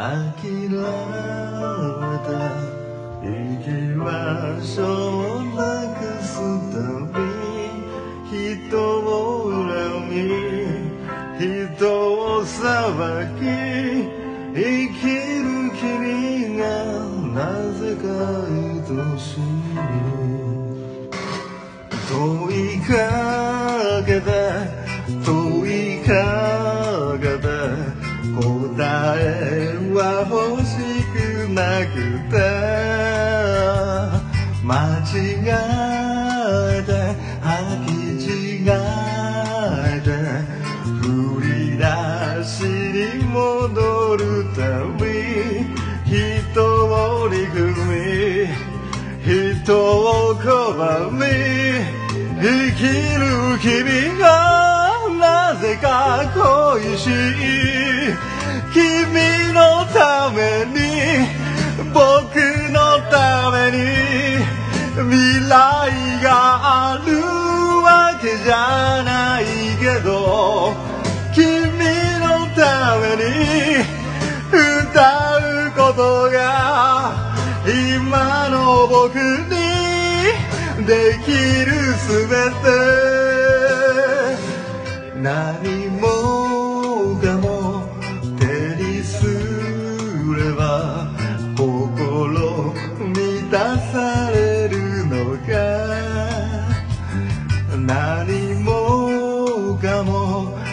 諦めた生き場所をなくすたび人を恨み人を裁き生きる君がなぜか愛しい問いかけて問いかけて答えは欲しくなくて間違えて履き違えて振り出しに戻るたび人を憎み人を拒み生きる君がなぜか恋しい君のために僕のために未来があるわけじゃないけど君のために歌うことが今の僕にできるすべて何もかも手にすれば心満たされるのか何もかも